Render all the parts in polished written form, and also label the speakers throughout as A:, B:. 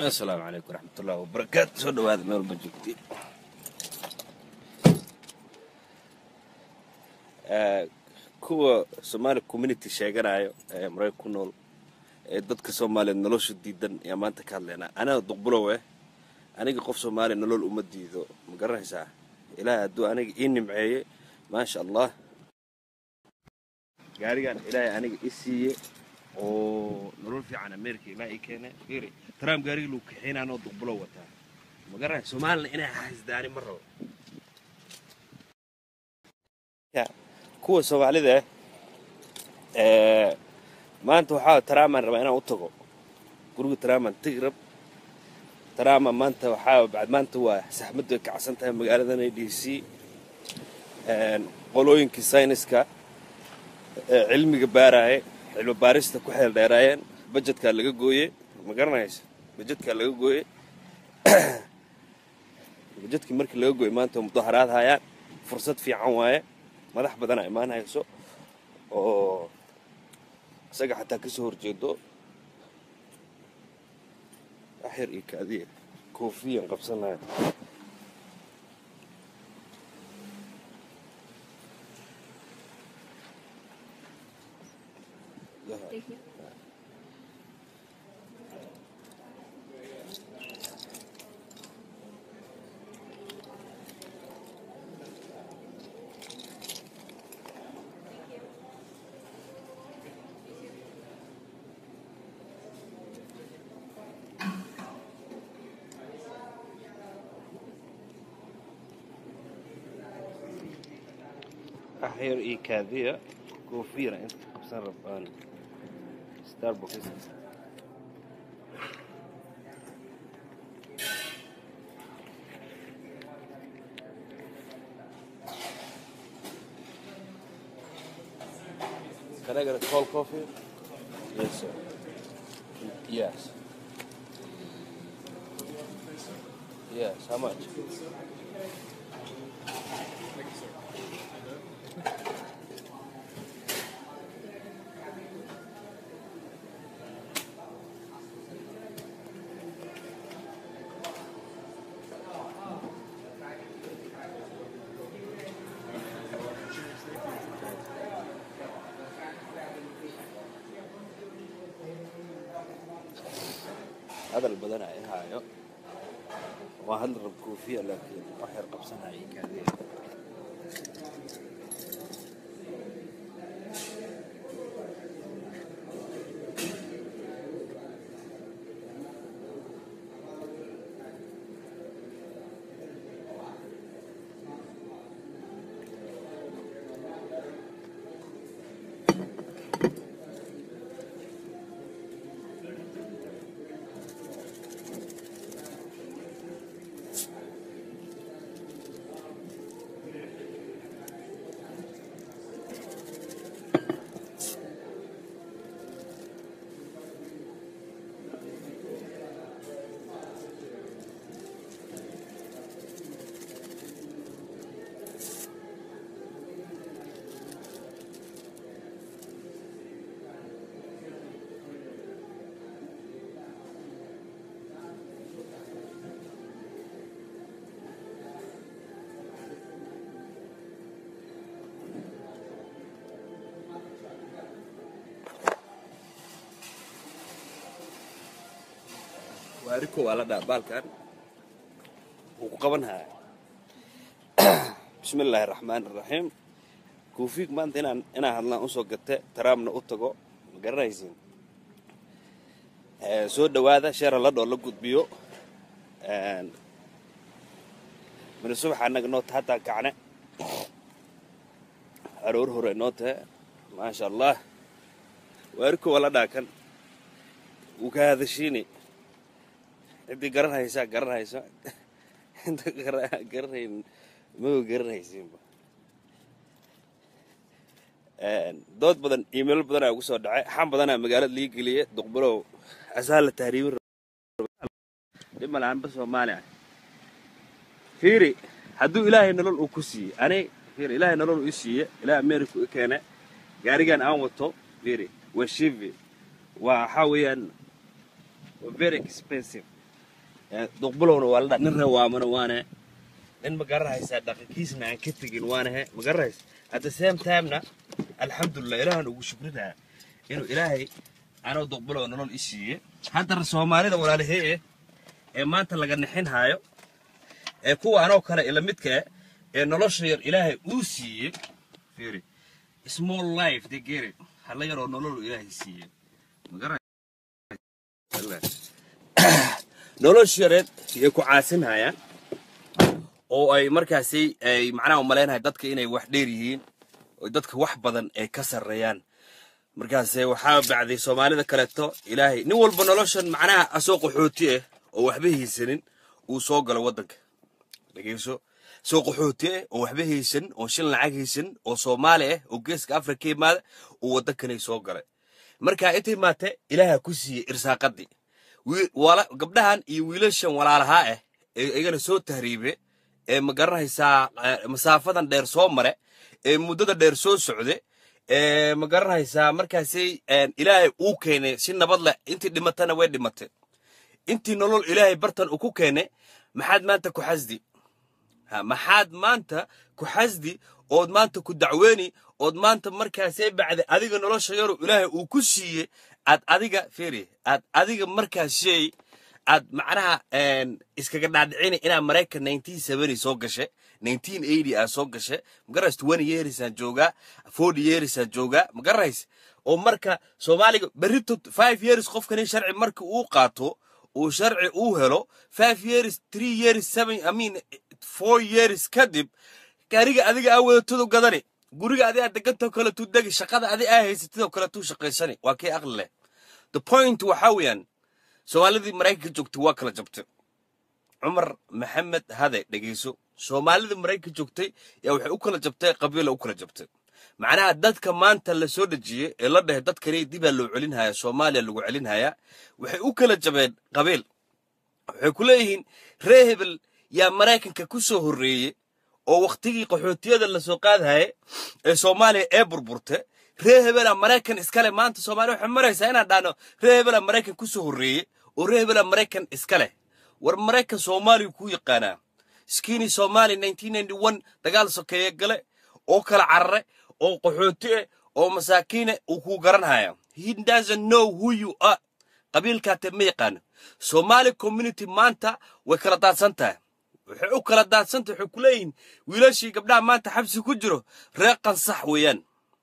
A: السلام عليكم ورحمة الله وبركاته. سودو هذا مول بجوكتي كوا سومالي كوميونيتي شاغنايو مري ku nool dadka Soomaaliyeed nolosha diidan ee maanta ka hadlayna ana duqbulowe aniga qof Soomaali nolol uma diido ma garanaysaa ilaahay aduu aniga ii nimceeye ma sha Allah gaarigan ilaahay aniga isiiye oo nolol fiican Ameerika ilaahay keenay fiiri Trump gaariga loo kaxeenano duqbulo wata ma garanaysaa Soomaaliland inay haysdaani ma rabo ya kuwa Soomaalida maanta waxaa Trump raba inaan u tago guriga Trump tigrab Trump maanta waxaa baad maanta waa saxmadu ka caasan tahay magaalada DC qolooyinkii sayniska cilmiga baaraye cilmi baarista ku xeel dheeraayeen budgetka laga gooyay ma garanaysaa budgetka laga gooyay budgetkii markii laga gooyay maanta mudaharaad hayaan fursad fiican waaye madax badan ay imaanayso oo isaga xataa ka soo horjeedo axir iyo kaadiye koofiyan qabsanaya أحير إيكادية كوفيرة أنت قبسان ربان ستاربكس Can I get a cold coffee? Yes, sir. Yes. Yes, how much? هذا البدن هايو وهل ربكو فيه لكن وحير قبسنا عيك هذه واركو على بالكان وقبنها بسم الله الرحمن الرحيم كوفيك ما انت انا هادنا usoo gatay taraamna u tago ma garanaysin soo dhawaada sheer la dhoo la gudbiyo من الصبح anaga noo taata kacne aroor hore noo tahay ma sha Allah waarku wala dhaakan uu ka hadashini inta garanaysa inta garanayn ma garanaysin dood badan email badan ay ugu soo dhacay xam badan magaalada liig galiye duqbulow asaal tahriib dhimalaan ba Soomaaliya fiiri haduu ilaahay nolol uu ku siiyay ani fiiri ilaahay nolol uu siiyay ilaa Ameerika u keenay gaarigan aan wato fiiri waa shivi waa xawiyaan very expensive duqbulowna waa la dhaa nin rewaamana waana nin ma garanaysaa dhaqankiisna aan ka tegin waanahe ma garanaysa at the same timena alxamdulillah ilaahan ugu shukrinaya inuu ilaahay anoo duqbulow nolol i siiye haddana soomaalida walaalahee ee maanta laga nixin haayo ee kuwa anoo kale ila midka ee nolosha yar ilaahay uu siiye fiiri small life they get it hala yaroo nolol ilaahay siiye ma garanaysa nolosha yareed ay ku caasinayaan oo ay markaasi ay macnaha u maleynahay dadka inay wax dheer yihiin oo dadka wax badan ay ka sareeyaan markaas waxaa bacday Soomaalida kaleeto ilaahay nin walba noloshan macnaha asoo qaxooti ah oo waxba haysanin uu soo galo wadanka dhageyso soo qaxooti ah oo waxba haysan oo shil lacag haysan oo Soomaali ah oo geeska Afrika imaada oo wadankan soo galay marka intii maate ilaahay ku siiyay irsaaqadii wala gabdhahan iyo wiilashan walaalaha ah ee igana soo tahriibe ee ma garanaysaa masaafadan dheer soo mare ee muddada dheer soo socday ma garanaysaa markaasay ilaahay uu keenay si nabad leh intii dhimatana way dhimatay intii nolol ilaahay bartan uu ku keenay maxaad maanta ku xasdi maxaad maanta ku xasdi ood maanta ku dacweeni ood maanta markaasay bacday adiga nolosha yar ilaahay uu ku siiyay ad adiga fiiri ad adiga markaasay ad macnaha iskaga dhaadhicin ina Mareykan 1970 soo gashay 1980 aa soo gashay magaras 20 years aan jooga 40 years aan jooga magaras oo marka Soomaaliga berito 5 years qofkan sharci marka uu qaato oo sharci uu helo 5 years 3 years 7 I mean 4 years kadib gaariga adiga awoodto gadani guriga adiga deganto kala tuu dagi shaqada adiga haysatid kala tuu shaqeysani waa kee aqli leh the point waxa weeyaan Soomaalida Mareykanka joogto waa kala jabtay Umar Maxamed hade dhageyso Soomaalida Mareykanka joogtay yaa waxay u kala jabtay qabiil u kala jabtay macnaha dadka maanta la soo dhajiyay ee la dhahay dadkani dib loo celinaya Soomaaliya lagu celinaya waxay u kala jabeen qabiil waxay ku leeyihiin reehbel yaa Mareykanka ku soo horeeyay oo waqtigii qaxootiyada la soo qaadahay ee Soomaaliya ee burburtay reehbel Mareykan iskale maanta Soomaaliya waxay maraysaa inaan dhaano reehbel Mareykan ku soo horeeyay oo reehbel Mareykan iskale war Mareykan Soomaaliya ku yaqaana skini Soomaaliya 1991 dagaal sokeeye gale oo kala carare oo qaxooti oo masaakiin uu ku garanaya he doesn't know who you are qabiilka tameeqan Somali community maanta way kala daadsantahay waxay u kala daadsantahay waxay ku leeyihiin wiilashii gabdhaha maanta xabsi ku jiro reeqan sax weeyaan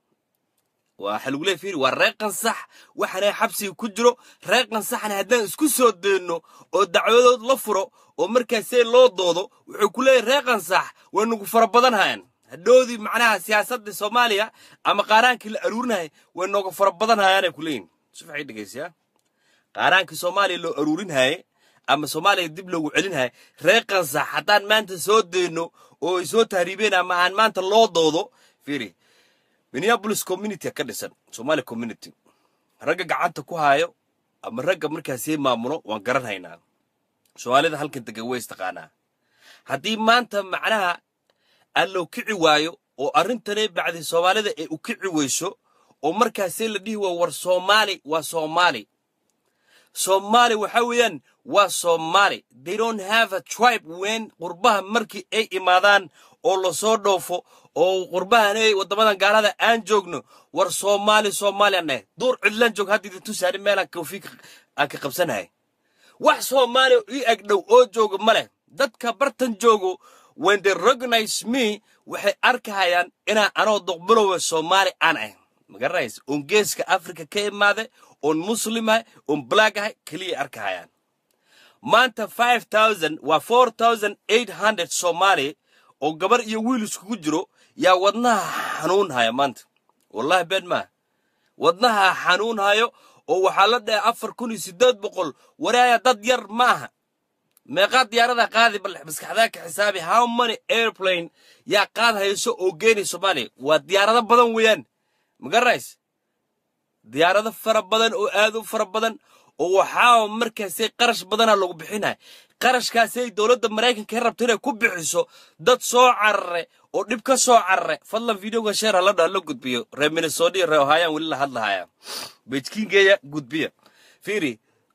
A: waxa lagu leeyahay waa reeqan sax waxana xabsi ku jiro reeqan saxna hadaan isku soo deeno oo dacwadood la furo oo markaas loo doodo wuxuu ku leeyahay reeqan sax waa nugu farabadan hayaan hadhoodii macnaha siyaasadda Soomaaliya ama qaaraankii la aruurinahay way nooga farabadan hayaan ku leeyihiin si fiican dhageysiya qaaraankii Soomaaliya loo aruurinahay ama Soomaaliya dib loogu celinahay reeqan sax hadaan maanta soo deeno oo soo tahriibeen ama aan maanta loo doodo fiiri Minneapolis community ka dhisan Somali community ragga gacanta ku haayo ama ragga markaas ay maamulo waan garanaynaa Soomaalida halkan taga way istaqaana hadii maanta macnaha allo kici waayo oo arintane bacdi Soomaalida ay u kici weyso oo markaas la dhihi war Soomaali waa Soomaali Somali waxa weeyaan waa Somali they don't have a tribe when qurbaha markii ay imaadaan oo la soo dhoofo oo qurbahan ay wadamadan gaalada aan joogno war Soomaaliya door cidlan joog hadii tusaari meel aan ka qabsanahay wax Soomaali ii agdhow oo jooga male dadka bartan joogo when they recognize me waxay arkayaan inaan anoo duqbulow Soomaali aan ahay magarays on geeska Afrika ka imaade on muslima on black kaliya arkayaan maanta 5000 waa 4800 Soomaali oo gabar iyo wiil isku jiro yaa wadnaha xanuun haya maanta wallahi been ma wadnaha xanuun hayo oo waxa la dhahay 4800 waraaya dad yar maaha meeqa diyaarada qaadi bal maskaxda ka xisaabi how many airplane yaa qaad hayso oo geeni Soomaaliya waa diyaarado badan weeyaan magarays diyaarado fara badan oo aad u fara badan oo waxa markaas qarash badan lagu bixinay qarashkaas ay dawladda Mareykanka ka rabto inay ku bixiso dad soo carre oo dib ka soo carre fadlan videoga share la dhaalo gudbiyo reer Minnesota reer Ohio wali la hadlaaya beejkiingeeya gudbiya fiiri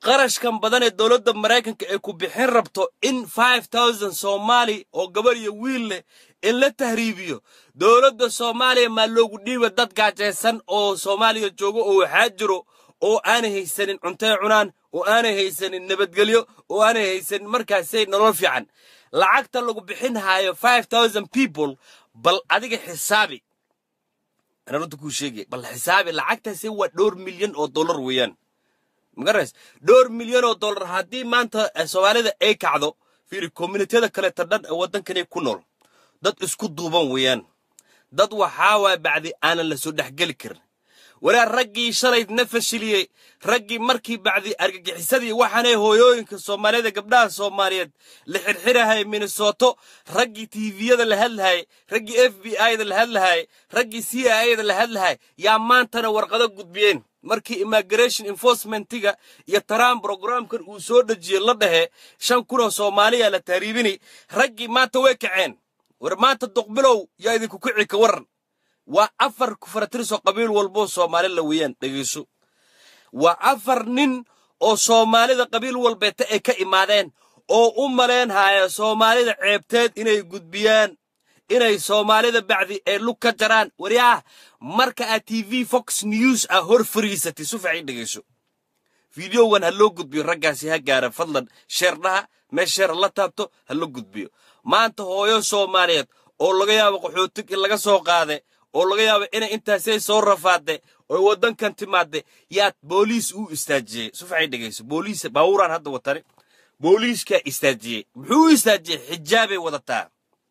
A: qarash kan badan ee dawladda Mareykanka ay ku bixin rabto in 5000 Soomaali oo gabar iyo wiil leh in la tahriibiyo dawladda Soomaaliya ma loogu dhiibo dad gaajaysan oo Soomaaliya joogo oo waxa jiro oo aan haysanin cunto cunaan oo aan haysanin nabadgelyo oo aan haysanin markaasay nolol fiican lacagta lagu bixin hayo 5000 people bal adiga xisaabi أنا رنت كل شيء بالحساب العكتة سوى $2 مليون ويان مقرس $2 مليون هادي ما أنت سوالي ذا أي كعدو في الكوميونيتي ذا كلا تردد ودن كان يكونول داد اسكو دوبان ويان داد وحاوى بعد أنا اللي سودح قلكر ولا رجي شريت نفس لي رجي مركي بعد أرجع حسدي وحنا هويوين كالصومالية ذا قبلها الصوماليات لحرحرة هاي من الصوتو رجي تي في ذا الهل هاي رجي FBI ذا الهل هاي رجي CIA ذا الهل هاي يا مان تنا ورقة قطبين مركي immigration enforcement تيجا يترام برنامج كان وسود الجيل ده شان كنا صومالية لتهريبني رجي ما توقعين ورما تدقبلو يا إذا كوكعي كورن وأفر كفرترسو قبيل والبو صومالي لويان دقيسو وأفر نين أو صومالي ذا قبيل والبيتاء كإمادين أو أمالين هاي صومالي ذا عيبتاد إناي قدبيان إناي صومالي ذا بعدي لوكا جران ورياه مركا TV فوكس نيوز أهور فريستي سوف عيد دقيسو فيديو وان هلو قدبيو رقاسي هاقارا فضلا شيرناها ما شير الله تابتو هلو قدبيو ما أنت هويو صوماليات أو لغايا وقحوتك اللغا سوقاده oo laga yaabo in intaasay soo rafaade oo wadankan timaade yaad booliis u istaajiyay sufay dhageyso booliis baawuran hadda watani booliiska istaajiyay muxuu istaajiyay xijaabay wadataa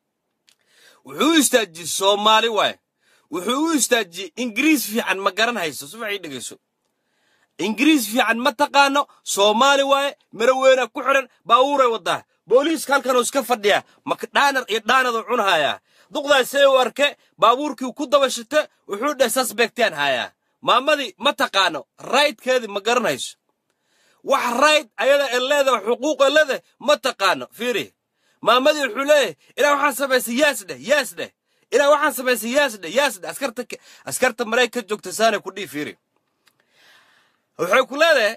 A: wuxuu istaajiyay Soomaali waay wuxuu istaajiyay Ingiriis fiican ma garan hayso sufay dhageyso Ingiriis fiican ma taqaano Soomaali waay maraweena ku xiran baawuray wadaa booliis halkan oo iska fadhiya ma dhaanar iyo dhaanado cunhaya duqda say warke baabuurkii ku dabashata wuxuu dhahay suspectan haya maamadii ma taqaano right-keedi ma garanayso wax right ayada leeda xuquuq leeda ma taqaano fiiri maamadii wuxuu leeyahay ila waxaan sameeyay yaasde ila waxaan sameeyay yaasde askarta Mareykanka joogta saana ku dhii fiiri wuxuu ku leeyahay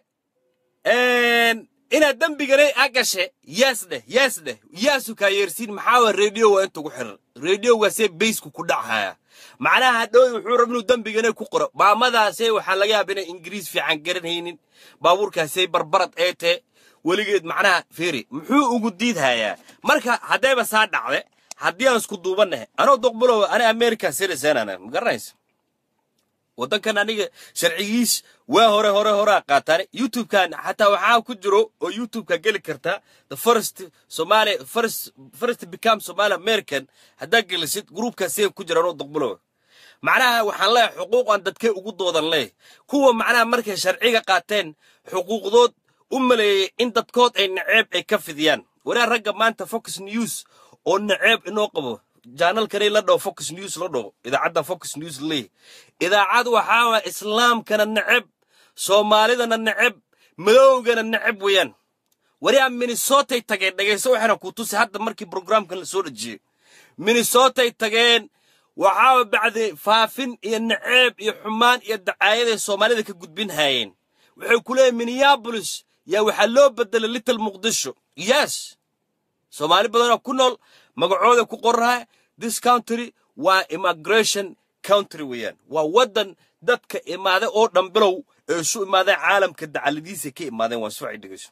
A: ina dambiganay agashe yaasde yaasu ka yeersin maxaa radio waa inta ku xiran radio waa see base ku dhacaya macnaha dhow wuxuu rabnuu dambiganay ku qoro maamadaasay waxa laga yaabaa in Ingiriis fiican garanaynin baabuurkaasay barbarad eete waligeed macnaha fiiri muxuu ugu diidhayaa marka hadayba saa dhacday hadii aan isku duubanahay anoo doqbalo ana America citizen ana ma garanayso wadankan aniga sharcigiis waa hore qaatay YouTube kan hatta waxa ku jiro oo YouTube ka gali karta the first become Somali American hada galisid groupka see ku jira oo doqbalo macnaha waxaan leeyahay xuquuqan dadkay ugu doodan leey kuwa macnaha markay sharciga qaateen xuquuqdood u maleeyay in dadkood ay naceeb ay ka fidiyaan waraa ragga maanta Fox News oo naceeb inoo qabo channel kale la dhaw Fox News la dhaw idaacada Fox News lee idaacad waxa islaam kana naceeb Soomaalidana naceeb madowgana naceeb weeyaan wariya Minnesota tageen dhageyso waxana ku tusay hadda markii programkan la soo dhajiyay Minnesota tageen waxa bacdi faafin iyo naceeb iyo xumaan iyo dacaayada Soomaalida ka gudbin hayeen waxay ku leeyahay Minneapolis ya waxa loo bedelay Little Muqdisho yes Soomaali badan ku nool magacooda ku qorahay this country waa immigration country weeyaan waa wadan dadka imaade oo dhanbilow ee soo imaade caalamka dacaladiisa ka imaadeen waa soo cidhigiso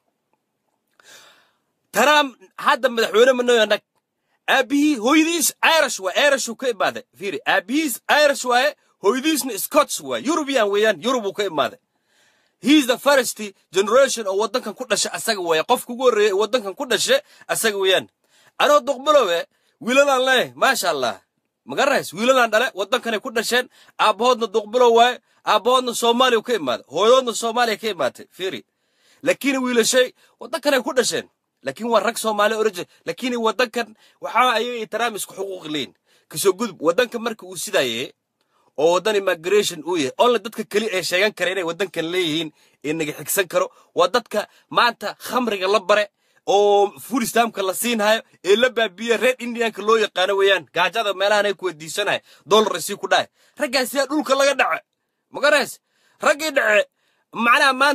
A: taram hadda madaxweyne manooyana abi hooyadiis Irish ka imaade fiiri abiis Irish waa hooyadiisna Scots waa European weeyaan Europe ka imaade he's the first generation oo wadankan ku dhashay asaga way qofku ugu horeeyay wadankan ku dhashay asaga weeyaan anoo doqbalowe wiiladan leh ma sha Allah magarays wiiladan dhale wadankan ku dhasheen aabahoodna doqbalo way aabahoodna Soomaaliya ka imaad hooyadoodna Soomaaliya ka imaatay fiiri laakiin wiilashay wadankan ku dhasheen laakiin waa rag Soomaali origin laakiin wadankan waxa ay ixtiraam isku xuquuq leen kasoo gudub wadanka markii uu sidaayay oo wadan immigration uu yahay oo dadka kali ay sheegan kareen inay wadankan leeyihiin in naga xigsan karo waa dadka maanta khamriga la bare oo food stamp la siinhayo ee la baabiye red indianka loo yaqaan weeyaan gaajada meelahan ay ku wadiisanahay dollar si ku dhaay ragaasi dhulka laga dhaco magarays ragii dhace macna maanta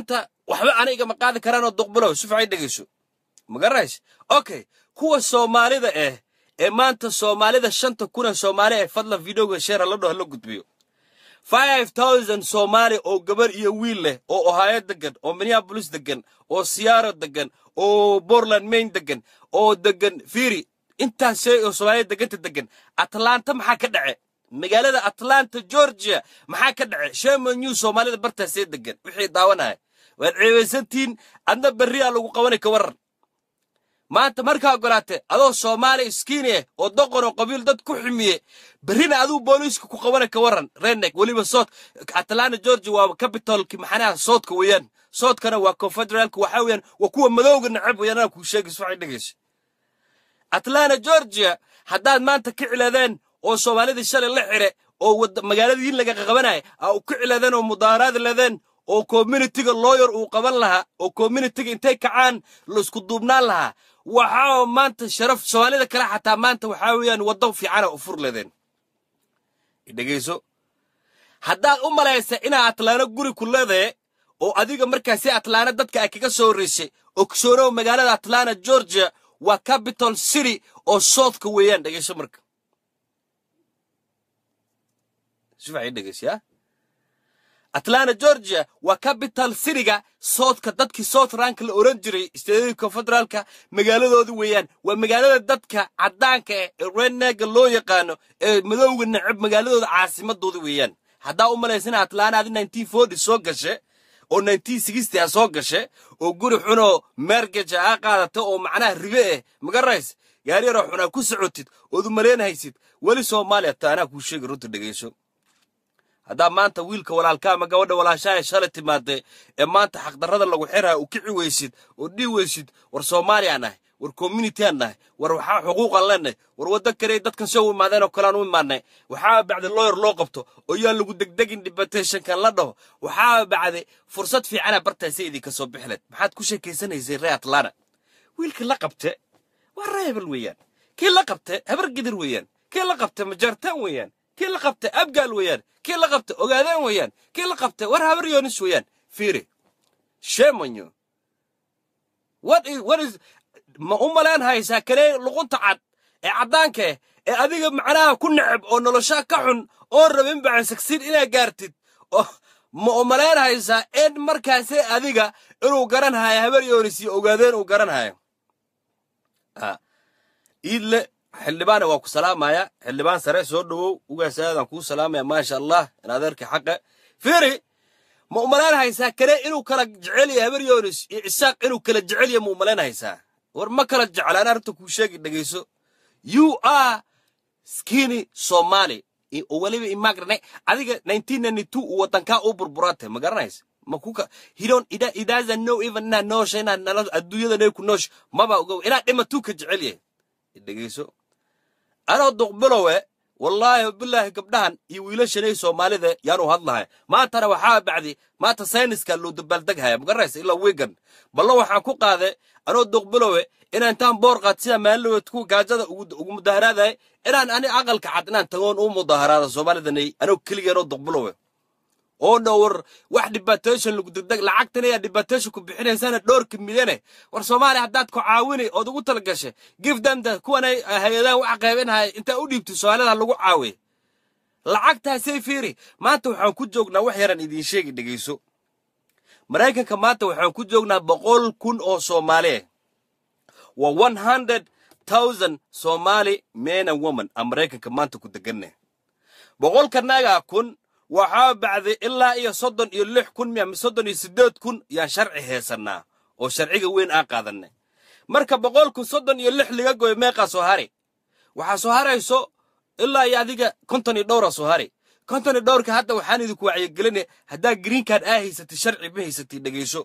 A: waxba aniga ma qaadi karaan oo duqbulow si fiican dhageyso ma garanaysa okay kuwa Soomaalida ee maanta Soomaalida 5,000 Soomaali ee fadlan videoga share la dhaho la gudbiyo 5,000 Soomaali oo gabar iyo wiil leh oo Ohio degan oo Minneapolis degan oo Seattle degan oo Portland Maine degan oo degan Firi intaas oo Soomaali degan Atlanta maxaa ka dhacay magaalada Atlanta Georgia maxaa ka dhacay Shema New Soomaalida bartaas degan wixii daawanaya waad ceebeysantiin adna bariya lagu qabanay ka waran maanta markaa ogolaatay adoo Soomaali iskiine oo doqor oo qabiil dad ku ximiye barina aduu booliisku ku qabanay ka waran Redneck waliba South Atlanta Georgia waa capitalki maxana Southka weeyaan Southkana waa confederaalka waxa weeyaan waa kuwa madowga nacab weeyaan ku sheegay waxay dhageyso Atlanta Georgia haddaad maanta ka ciladeen oo Soomaalida shalay la xire oo magaaladiin laga qabanay oo ku ciladeen oo mudaaraad ladeen oo community-ga lawyer uu qaban lahaa oo community-ga intay kacaan la isku duubnaan lahaa waxa maanta sharaf Soomaalida kala xataa maanta waxa weeyaan wado fiican oo fur ledeen dhageyso haddaad u malaysa ina Atlanta guri ku leedahay oo adiga markaas Atlanta dadka ay kaga soo reesay oo ku soo magaalada Atlanta Georgia waa capital city oo Southka weeyaan dhageyso marka شوفي دقيس يا Atlanta Georgia waa capital city-ga Southka dadkii South rank la oran jiray isteedka federaalka magaaladoodu weeyaan waa magaalada dadka cadaanka ee Redneck loo yaqaano ee madowga nacab magaaladooda caasimadooda weeyaan hadaa u maleysana Atlanta 1940 soo gashay oo 1960 soo gashay oo guri xuno mortgage ah qaadato oo macnaha ribe magarays gaari yar xuna ku socotid oo du maleynaysid wali Soomaaliya taana ku sheeg runta dhageyso هذا ما أنت ويلك ولا الكام جودة ولا شيء شلت مادة إما أنت حق درّد الله وحرها وكعي ويسد ودي ويسد ورسومالي أنا وركومينيتي أنا وروحا حقوق لنا ورودك يدك كنسوي مع ذا وكلامه معنا وحاب بعد اللوير لوقبته ويا اللي قدك دقن دبتيشن كان لده وحاب بعد فرصة في أنا برتا سيدي كسب بحلت بحد كل شيء كيسنة زي ريات لنا ويلك لقبته والرهيب الويان كي لقبته هبر قدر ويان كي لقبته مجرتان ويان كي لقبته أبقى ويان كي لقبته أقادان ويان كي لقبته ورها بريونس ويان فيري shame on you what is ما لان هاي ساكري لقنت عد عدانك أديك معناها كن نعب أو نلشاك كحن أو ربين بعد سكسير إلى جارتد ما لان هاي سا إن مركزي أديك إنه قرن هاي هبريونسي أقادان وقرن هاي إلا حلبان واكو سلام يا حلبان سرع سودو وقاس هذا كو سلام يا ما شاء الله أنا ذلك حقه فيري مؤمنان هايسا كره إنو كلا جعلي هبريونس إساق إنو كلا جعلي مؤمنان هايسا ورما كلا جعل أنا رتكو شاك دقيسو you are skinny Somali أولي إماغرني أذيك 1992 وطنكا أوبر براته مقرنايس مكوكا he doesn't know even na nosh هنا الدنيا ده نيكو نوش ما بقول إنا إما توك جعلي دقيسو أنا أدق والله بالله قبلهن يويلش لي Soomaali ذا يانو هذلها ما ترى وحاب بعدي ما تساينس كلو دبل دقها مقرس إلا ويجن بالله وحكو قاذا أنا أدق إن أنتم بورقات سيا مالو تكو جاجة ومظاهرات ذا أنا عقل كعدنا تقول مظاهرات Soomaali ذني أنا كل يوم أدق oo dhowr wax debatation lagu degdeg lacagtana debatation ku bixinay sanad dhowr milyan war Soomaali hadaad ku caawinay oo ugu talagashay give them the kuwana hay'adaha wax qaybinahay inta u dhiibto Soomaalida lagu caawiyo lacagtaasay fiiri maanta waxaan ku joognaa wax yaran idin sheegi dhageyso Mareykanka maanta waxaan ku joognaa 100,000 oo Soomaali waa 100,000 Somali men and women Mareykanka maanta ku deganay 100,000 waxaa bacday ilaa iyo 36,000 ama 38,000 yaa sharci heesanaa oo sharciga weyn aan qaadanay marka 136 laga gooyo meeqa soo hari waxa soo harayso ilaa iyo adiga 52 soo hari 52 ka hadda waxaan idinku wacyigelinay hadaa green card haysatay sharci ma haysatay dhageyso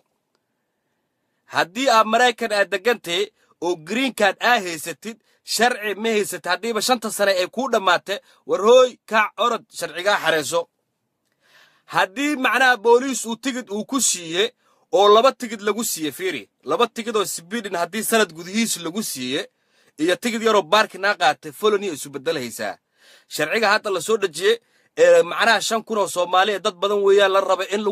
A: hadii aad Mareykan aad degantay oo green card haysatid sharci ma haysatay hadiiba 5 sano ay ku dhamaatay war hooy ka orod sharciga xareeso haddii macnaha booliis uu tigid uu ku siiyay oo laba tigid lagu siiyay fiiri laba tigid oo Sweden haddii sanad gudihiis lagu siiyay iyo tigid yar oo baarkina qaatay foloni isu bedelaysa sharciga hadda la soo dhajiyay معناها شان كنو صومالية داد بدن ويا للربع إن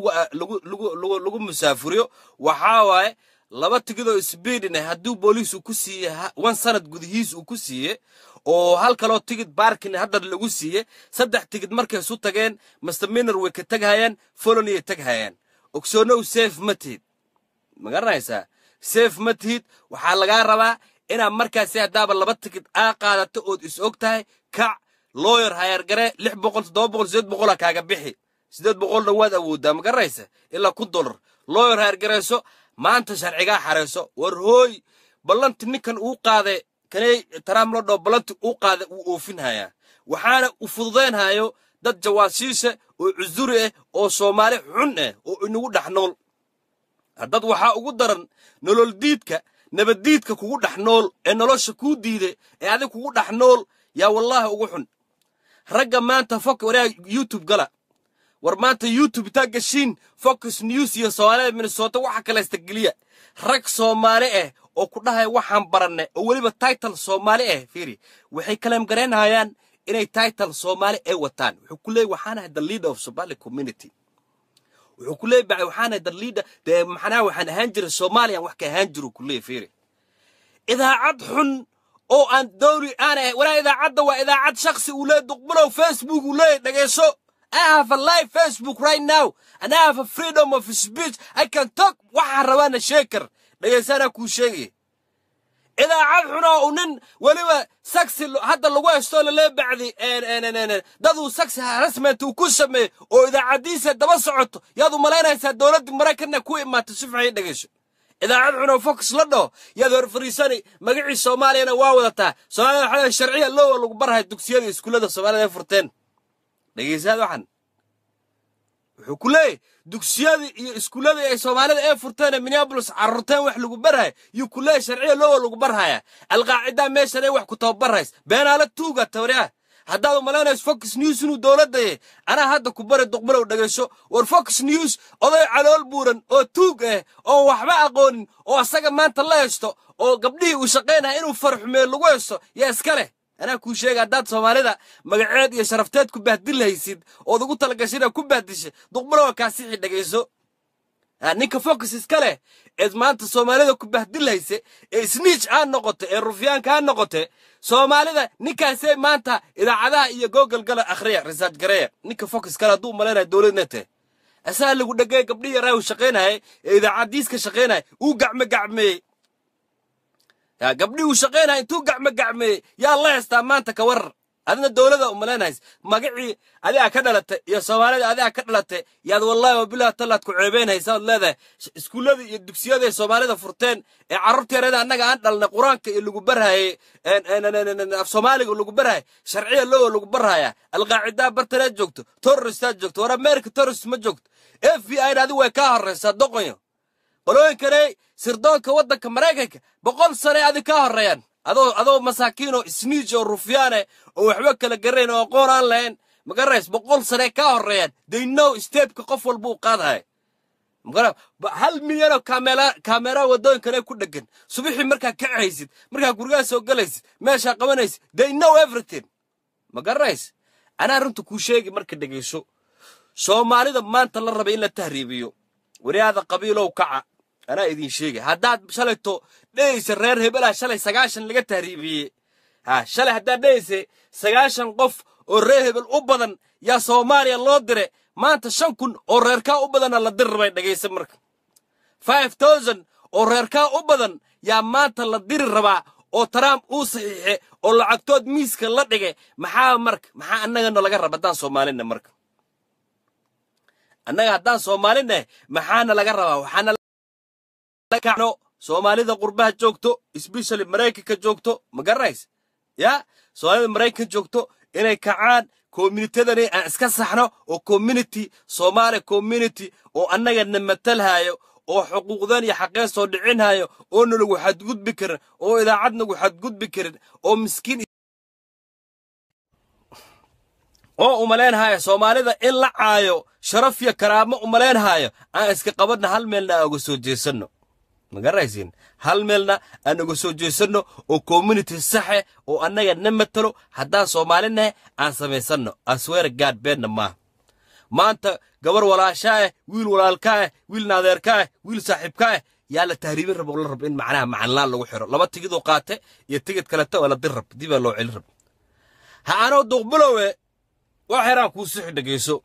A: لغو مسافريو وحاواي laba tigidoo isbiidine hadduu booliis uu ku siiyey 1 sanad gudihiis uu ku siiyey oo hal kaloo tigid baarkin hadda lagu siiyey 3 tigid markay isu tageen misdemeanor way ka tagayaan felony tagayaan ogsoonow safe matid magaranaysa safe matid waxa laga rabaa ina markaas hadaba laba tigid qaadato oo is ogtahay ka lawyer hire gare 600 700 700 kaaga bixi 800 dhawaad awooda magaranaysa ilaa $1 lawyer hire gareyso maanta sharciga xareeso war hooy ballanti ninkan uu qaaday kanay taraam loo dhow ballanti uu qaaday uu oofinaya waxaana u fududeenayo dad jawaasiisa oo cuzuri ah oo Soomaali xun ah oo inagu dhaxnool dad waxa ugu daran nolol diidka nabadiidka kugu dhaxnool ee nolosha ku diiday ee adiga kugu dhaxnool yaa wallahi ugu xun ragga maanta fok waraa YouTube gala war maanta YouTube ta gashin Fox News iyo Soomaaliya Minnesota waxa kala istagaliya rag Soomaali ah oo ku dhahay waxaan baranay oo waliba title Soomaali ah fiiri waxay kalaam gareenayaan inay title Soomaali ay wataan wuxuu ku leeyahay waxaan the leader of Somali community wuxuu ku leeyahay waxaan the leader de maxana waxaan ahaan jiray Soomaaliya wax ka ahaan jiray ku leeyahay fiiri idaacad xun oo aan dawri aan wara idaacadda waa idaacad shakhsi u leeyahay duqbulow Facebook u leeyahay dhageeso I have a live Facebook right now and I have a freedom of speech. I can talk waxa rabana sheekar dhageysana ku sheegay idaacad xuna oo nin waliba saxi hadda lagu haysto la bacdi dadu saxi rasmeetu ku sameey oo idaacadiisa daba socoto yaadu maleynaysa dawladda Mareykanka ku imaatay si fiican dhageyso idaacad xuna Fox la dhoo yaadu fariisani magaci Soomaaliyana waa wadataa Soomaalida waxa sharciga loo lagu barahay dugsiyada iskuulada Soomaalida furteen dhageysada waxan wuxuu ku leeyahay dugsiyada iyo iskuulada ay Soomaalida ay furteen Minneapolis carruurteen wax lagu barahay yu ku leeyahay sharciga loo lagu barhaya alqaacida meesha ay wax ku tababarays beenaala tuuga tawriya hadda malaynayso Fox News inuu dawladda ana hadda ku bari duqbulow dhageysho war Fox News oday calool buuran oo tuug ah oo waxba aqoonin oo asaga maanta la haysto oo gabdhii uu shaqeynaa inuu farxumee lagu haysto yaa iska leh أنا كل شيء قدرت سوماليدا مقعد يشرفتات كبهدل هيسيد أو دقول تلقشينا كبهدلش دقبلوا كاسيح دقيسو نيك فوكس إسكاله إذ ما أنت سوماليدا كبهدل هيسي سنيش عن نقطة الرفيان كان نقطة سوماليدا نيك هيسي ما أنت إذا عدا إيا جوجل قال أخرية رسالة قرية نيك فوكس كلا دوم ملانا دولة نته أسهل اللي قلنا جاي قبلية رايو شقينا هاي إذا عديسك شقينا وقعمي يا قبلي وشقينا انتو قعمي يا الله استامانتا كور هذا الدولة وملانايس مقعي هذا كدلت يا سومالي هذا كدلت يا والله وبالله طلعت كعيبين هيساو هذا اسكول هذا الدكسيات يا سومالي فرتين عرفت يا ريدا انك عندنا القران اللي قبرها في سومالي اللي قبرها شرعيه اللي قبرها القاعده برتلات جوجتو تورستات جوجتو ورا امريكا تورست ما جوجت FBI هذا way ka horeysa doqoyo qoloyin kale sirdoonka wadanka Mareykanka 100 sano aad ka horeeyaan adoo masaakiin oo isniij oo rufiyaane oo waxba kala gareyn oo aqoon aan lahayn magarays 100 sano ka horeeyaan they know step-ka qof walba uu qaadahay magara hal milyan oo kamera wadooyinka ku dhagan subaxii marka ka caysid marka guriga soo galaysid meesha qabanaysid they know everything magarays ana runta ku sheegi marka dhageyso Soomaalida maanta la raba in la tahriibiyo wariyaada qabiilow kaca أنا إذن شيء هداد شلته ليس الرير هبلا شلي سجاشن لقى تهريبي ها شلي هداد ليس سجاشن قف الرير هبل أبدا يا سومالي الله دري ما أنت شنكون الريركا أبدا الله در بيت دقي سمرك 5000 الريركا أبدا يا ما أنت الله در الربع أو ترام أو صحيح أو العقود ميسك الله دقي محا مرك محا أننا نلقى ربطان سومالينا مرك أننا هدان سومالينا محانا لقى ربع وحانا كانوا Soomaalida qurbaha joogto especially Mareykanka joogto ma garays ya Soomaalida Mareykanka joogto inay kacaan community-dani aan iska saxno oo community Soomaali community oo annaga namatalhayo oo xuquuqdan iyo xaqeen soo dhicinhayo oo nalagu xadgudbi karin oo idaacad nagu xadgudbi karin oo miskiin oo umaleenhayo Soomaalida in la caayo sharaf iyo karaamo umaleenhayo aan iska qabadna hal meel na uga soo jeesano مقرأيسين هل ملنا أن نقصو جيسنو أو كوميونيتي صحي أو أننا نمتلو حتى صومالينا أن سميسنو أسوير قاد بيننا ما أنت قبر ولا شاي ويل ولا الكاي ويل ناظر كاي ويل صاحب كاي يا للتهريب رب والله رب إن معناها مع الله لو حر لما تجدوا قاتة يتجد كلته ولا ضرب دي بلو علرب ها أنا ودقبلوه وحرام كوسح دقيسو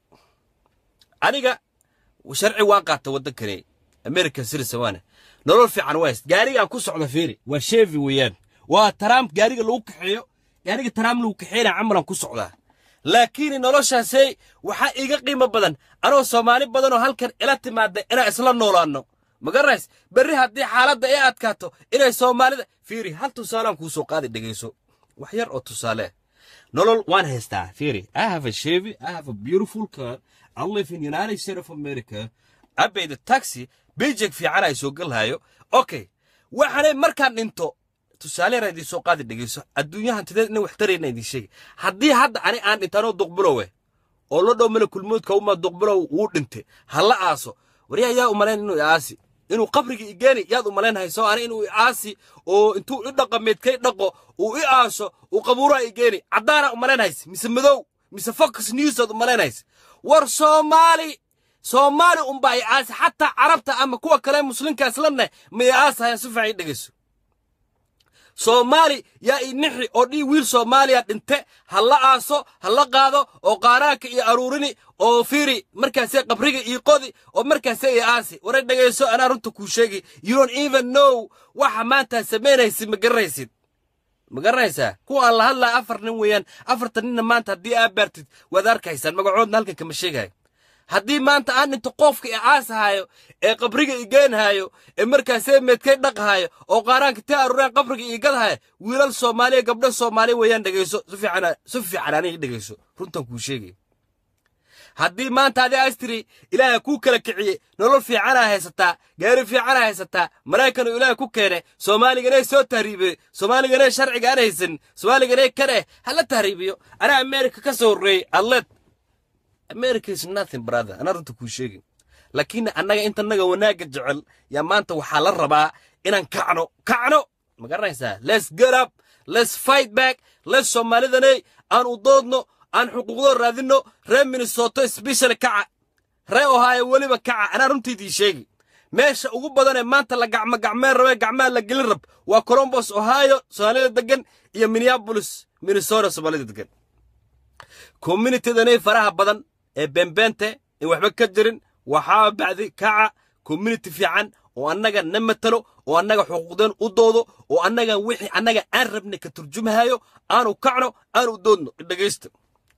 A: أنيقا وشرعي واقعته ودكني أمريكا سير سوانه نرول في عنواس جاري عن كوسح على فيري وشيفي ويان وترامب جاري لوك حيو جاري ترامب لوك حينا عمرا كوسح له لكن نرولش شيء وحقيقة قيمة بدن أنا صومالي بدن وهالكر إلى تمادة أنا إسلام نولانو مقرأيس بري هدي حالات دقيقة أتكاتو إنا صومالي فيري هل تسالم كوسو قادي دقيسو وحير أو تساله نولول وان هستا فيري I have a Chevy I have a beautiful car I live in United States of America أبي التاكسي بيجيك في عنا يسوق لهايو أوكي وحنا مركان انتو تسالي رادي سوق قادي دقيسو الدنيا هنتدي إنه احترينا دي شيء هدي حد أنا انتانو دقبلوه أولو دو من كل موت كوما دقبلو وود انت هلا آسو وريا يا أمالين إنه ياسي إنه قبرك إيجاني يا أمالين هاي سو أنا إنه ياسي أو انتو إدقى ميتكي دقو وإياسو وقبورة إيجاني عدانا أمالين هايس مسمدو مسفوكس نيوز أمالين هايس ور صومالي أمباي عاسي حتى عربتا أما كوا كلام مسلم كاسلنا مياسا هاي سفعي دقيسو صومالي يا إنحي أودي ويل صوماليا انت هلا آسو هلا قادو أو قاراك يا أرورني أو فيري مركزي قبريك يقودي أو مركزي آسي ورد دقيسو أنا رنتو كوشيكي you don't even know وحمانتا سمينيسي مقريسا كو الله هلا أفر نويان أفر تنين مانتا دي أبرتد وذاركيسان مقعود نالك كمشيكي haddii maanta aan inta qofka ee aasahayo ee qabriga igeenhayo ee markaasee meedkay dhaqhayo oo qaaraanka tii arureen qabriga igadahayo wiilal Soomaaliya gabdho Soomaali weeyaan dhageyso si fiican aanay dhageyso runtan ku sheegay haddii maanta aad astri ilaahay ku kala kiciye nolol fiican haysataa gaari fiican haysataa malaa'ikana ilaahay ku keenay Soomaaliga soo tahriibay Soomaaliga sharciga aan haysan Soomaaliga kare hala tahriibiyo ana America ka soo reey Allah America is nothing brother أنا رنت كل شيء لكن أنا أنت نجا وناقة جعل يا ما أنت وحال الربع إن كعنو ما قرنا يسا let's get up let's fight back let's Somali ذني أن وضدنا أن حقوق الرذنو رم من الصوت سبيشال كع رأوا هاي ولي بكع أنا رنت دي شيء ماشي أقول بدنا ما أنت لقعمال ربع قعمال لقلرب وكولومبوس أوهايو سوالي دقن يا مينيابوليس مينيسوتا سوالي دقن community ذني فرح بدن بنبنته وحبك كجرين وحاب بعد كع كوميونتي في عن وأننا نمتلو وأننا حقوقنا ودودو وأننا وحي أننا عربنا كترجمة هايو أنا كعنو أنا ودودو دقيستو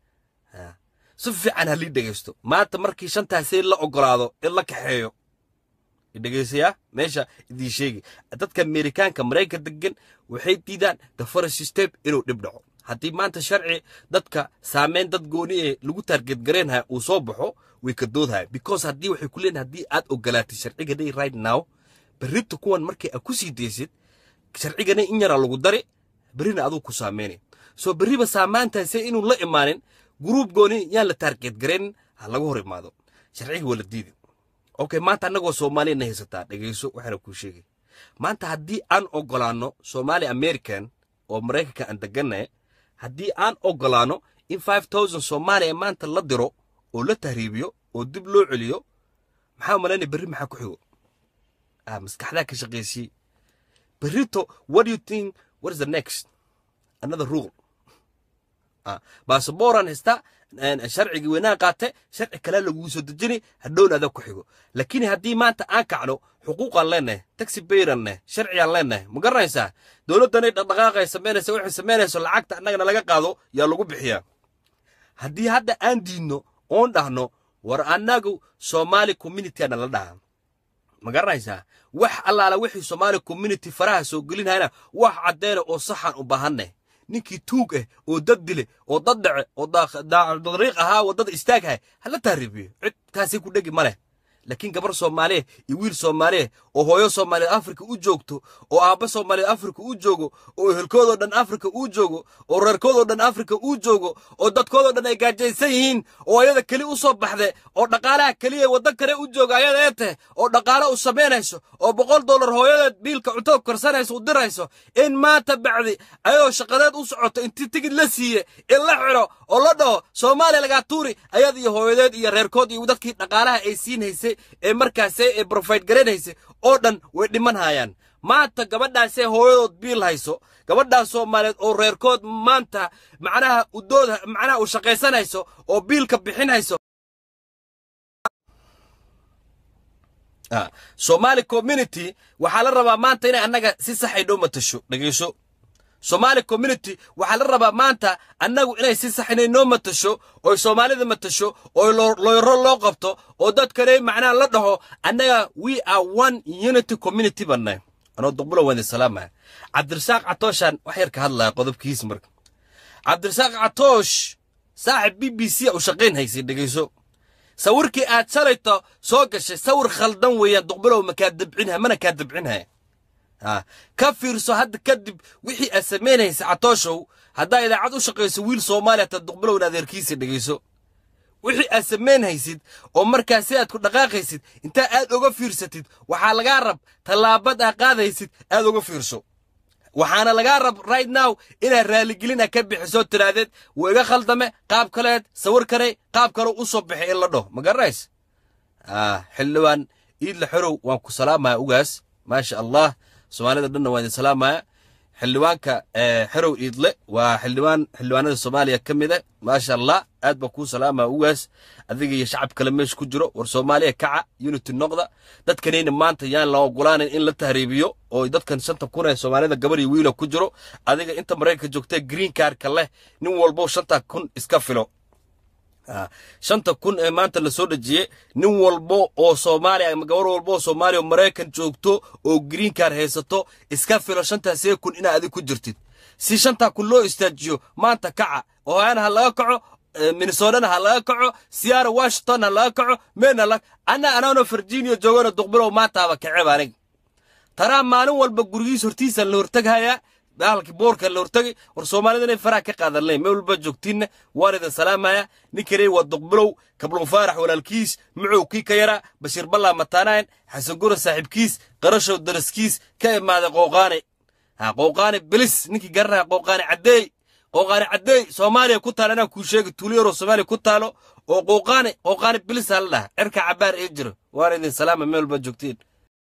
A: صفي عن هاللي دقيستو ما تمركي شنتها سير لا أقرادو إلا كحيو دقيسيا ماشى دي شيء أتذكر أمريكان كمريكا دقن وحيد تيدان تفرش ستيب إنه نبدعو haddii maanta sharci dadka saameyn dad gooni ee lagu target gareenha uu soo baxo way ka doodhay because haddii waxay ku leeyahay haddii aad ogolaatay sharciga day right now berrito kuwan markay aad ku sii deysid sharcigana in yara lagu dari berrina aduu ku saameynay soo berriba saamaantaasi inuu la imaanin group gooni yaan la target gareen ha lagu hor imaado sharciga wala diiday okay maanta anagoo Soomaaliyeed haysataa dhageyso waxaan ku sheegay maanta haddii aan ogolaano Somali American oo Mareykanka aan deganay haddii aan ogolaano in 5000 Soomaali maanta la diro oo la tahriibiyo oo dib loo celiyo maxaa malayna berri maxaa ku xigo maskaxda ka shaqeysii berrito what do you think what is the next another rule baasabooraan hesta sharciga weynaa qaate sharci kale lagu soo dejini hadhown adag ku xigo laakiin haddii maanta aan kacno xuquuqan leenahay taxi bayranne sharciyan leenahay ma garanaysaa dawladdan ay dhaqaaqay sameynaysa waxay sameynayso lacagta annagana laga qaado yaa lagu bixiyaa haddii hadda aan diidno oon dhahno war annagu Somali community ana la dhaha ma garanaysaa wax allaala wixii Somali community faraha soo gelinayna wax cadeyn oo saxan u baahanay ninkii tuug ah oo dad dile oo dad dhace oo dariiq ahaa wadada istaagay hala tahriibiyo cid kaasi ku dhigi male laakiin gabar Soomaaliye iyo wiil Soomaaliye oo hooyo Soomaaliye Afrika u joogto oo aabba Soomaaliye Afrika u joogo oo ehelkooda dhan Afrika u joogo oo reerkooda dhan Afrika u joogo oo dadkooda dhan ay gaajaysan yihiin oo ayada kali u soo baxday oo dhaqaalaha kaliya wadan kale u jooga ayada eete oo dhaqaale u sameynayso oo $100 hooyadeed biilka cuntada karsanayso u dirayso in maanta bacdi ayadoo shaqadeed u socoto intii tigid la siiye in la xiro oo la dhaho Soomaaliya laga tuuri ayada iyo hooyadeed iyo reerkood iyo dadkii dhaqaalaha ay siinhaysay ee markaas ay provide gareynaysa oo dhan way dhiman hayaan maanta gabadhaas ee hooyadood biil hayso gabadhaas Soomaaliyeed oo reerkood maanta macnaha u dooda macnaha u shaqaysanayso oo biilka bixinayso Somali community waxa la rabaa maanta in anaga si sax ay matasho dhageyso Somali community waxa la rabaa maanta anagu inay si sax inay noo matasho oo Soomaalida matasho oo loo qabto oo dad kale macnaa la dhaho anaga we are one unity community banay ano duqbulo wada salaama Cabdirasaaq Catooshan wax yar ka hadlaa qodobkiis marka Cabdirasaaq Catoosh saaxib BBC oo shaqeyn haysi dhageyso sawirkii aad shalayto soo gashay sawir khaldan weeyaan duqbulo ma ka dabcinha mana ka dabcinha ka fiirso hadda kadib wixii aad sameynaysa Catooshow hadda idaacad u shaqeyso wiil Soomaaliya ta duqbulo adeerkiisa dhageyso wixii aad sameynaysid oo markaas aad ku dhaqaaqaysid inta aad uga fiirsatid waxa laga rab talaabad aad qaadaysid aad uga fiirso waxaana laga rab right now ina raali gelina ka bixiso tiraadeed weega khaldame qaab kale sawir kale qaab kale u soo bixi la dhaho ma garays xilwaan iid la xiro waan ku salaamay ugaas ma sha Allah Soomaalida dhanna waan salaamay xilwaanka xirow iidle waa xilwaanada Soomaaliya kamida ma sha Allah aad ba ku salaamay ugaas adiga iyo shacab kale meesh ku jiro war Soomaaliya kaca unity noqda dadkanina maanta yaan la ogolaanin in la tahriibiyo oo dadkan 5,000 ee Soomaalida gabar iyo wiil ku jiro adiga inta Mareykanka joogtay green card ka leh nin walbo 5,000 iska filo 5,000 ee maanta la soo dhajiyay nin walbo oo Soomaaliya ama gabar walbo oo Soomaaliya oo Mareykan joogto oo green card haysato iska filo 5,000 ina adiga ku jirtid si 5,000 loo istaajiyo maanta kaca oo aan laga kaco Minnesota ha laga kaco Seattle Washington ha laga kaco meena la ana Virginia joogana duqbulo maanta ba kacay baanig tara maalin walba gurigiis hortiisa la hortagaya daalkii boorka la hortagay war Soomaalida inay faraha ka qaadanay meel walba joogtiin waarida salaamaya ninkii waa duqbulo kablo faarax walaalkiis muxuu kii ka yara Bashir Balla Mataanaan Xasan Gura saaxiibkiis qarasho daraskiis ka imaada qooqaane bilis ninkii garna qooqaane cadeey Soomaaliya ku taalana ku sheegay tuuliyaro Soomaaliya ku taalo oo qooqaane bilis hal lah cirka cabaar ee jiro waarida salaama meel walba joogtiin